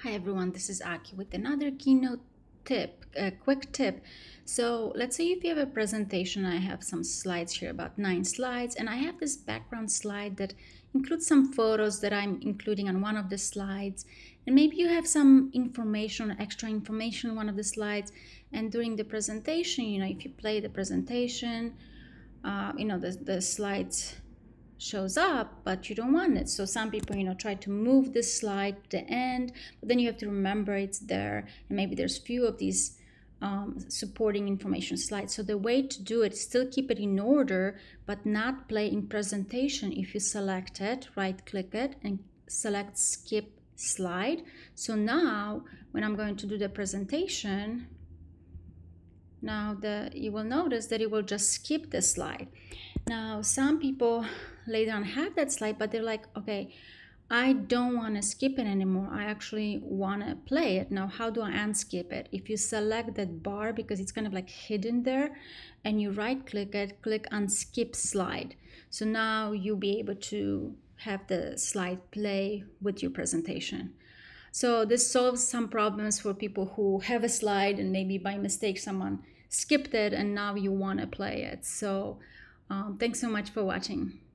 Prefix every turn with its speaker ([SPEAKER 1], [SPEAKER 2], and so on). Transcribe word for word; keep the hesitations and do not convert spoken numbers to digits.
[SPEAKER 1] Hi everyone, this is Aki with another Keynote tip, a quick tip. So let's say if you have a presentation, I have some slides here, about nine slides, and I have this background slide that includes some photos that I'm including on one of the slides. And maybe you have some information, extra information on one of the slides. And during the presentation, you know, if you play the presentation, uh, you know, the, the slides shows up, but you don't want it. So some people, you know, try to move this slide to the end, but then you have to remember it's there, and maybe there's few of these um, supporting information slides. So the way to do it, still keep it in order, but not play in presentation. If you select it, right click it and select skip slide. So now when I'm going to do the presentation, now the you will notice that it will just skip the slide. Now some people later on have that slide, but they're like, okay, I don't want to skip it anymore. I actually want to play it. Now how do I unskip it? If you select that bar, because it's kind of like hidden there, and you right click it, click on skip slide. So now you'll be able to have the slide play with your presentation. So this solves some problems for people who have a slide and maybe by mistake someone skipped it and now you want to play it. So um, thanks so much for watching.